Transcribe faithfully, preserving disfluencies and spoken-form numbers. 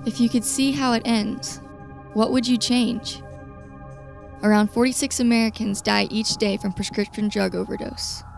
If you could see how it ends, what would you change? Around forty-six Americans die each day from prescription drug overdose.